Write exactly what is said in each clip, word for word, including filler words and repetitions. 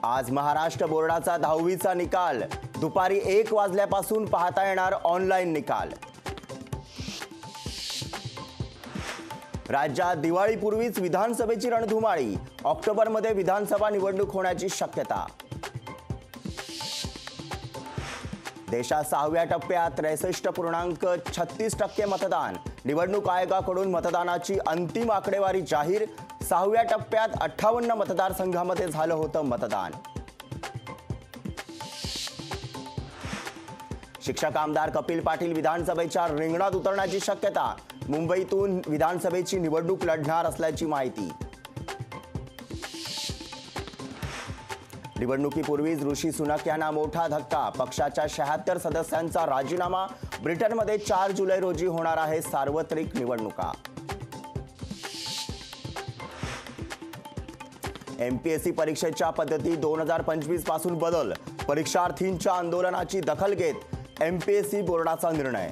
आज महाराष्ट्र बोर्डाचा दहावीचा निकाल दुपारी एक वाजल्यापासून पाहता येणार ऑनलाईन निकाल। राज्यात दिवाळीपूर्वीच विधानसभेची रणधुमाळी, ऑक्टोबरमध्ये विधानसभा निवडणूक होण्याची शक्यता। देशात सहाव्या टप्प्यात त्रेसष्ट पूर्णांक छत्तीस टक्के मतदान, निवडणूक आयोगाकडून मतदानाची अंतिम आकडेवारी जाहीर। सहाव्या टप्प्यात अठ्ठावन्न मतदारसंघामध्ये झालं होतं मतदान। शिक्षक आमदार कपिल पाटील विधानसभेच्या रिंगणात उतरण्याची शक्यता, मुंबईतून विधानसभेची निवडणूक लढणार असल्याची माहिती। निवडणुकीपूर्वीच ऋषी सुनक यांना मोठा धक्का, पक्षाच्या शहात्तर सदस्यांचा राजीनामा। ब्रिटनमध्ये चार जुलै रोजी होणार आहे सार्वत्रिक निवडणुका। एमपीएससी परीक्षेच्या पद्धती दोन हजार पंचवीस पासून बदल, परीक्षार्थींच्या आंदोलनाची दखल घेत एमपीएससी बोर्डाचा निर्णय।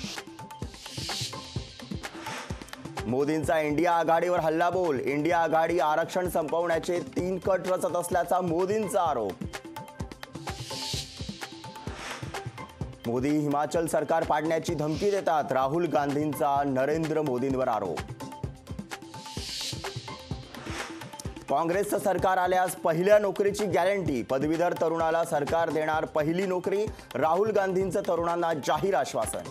मोदींचा इंडिया आघाडीवर हल्लाबोल, इंडिया आघाडी आरक्षण संपवण्याचे तीन कट रचत असल्याचा मोदींचा आरोप। मोदी हिमाचल सरकार पाडण्याची धमकी देतात, राहुल गांधींचा नरेंद्र मोदींवर आरोप। काँग्रेसचं सरकार आल्यास पहिल्या नोकरीची गॅरंटी, पदवीधर तरुणाला सरकार देणार पहिली नोकरी, राहुल गांधींचं तरुणांना जाहीर आश्वासन।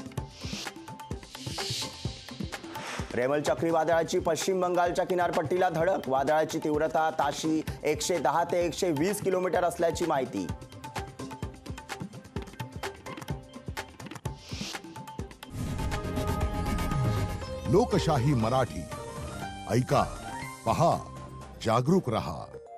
रेमल चक्रीवादळाची पश्चिम बंगालच्या किनारपट्टीला धडक, वादळाची तीव्रता ताशी एकशे दहा ते एकशे वीस किलोमीटर असल्याची माहिती। लोकशाही मराठी ऐका, पहा, जागरूक रहा।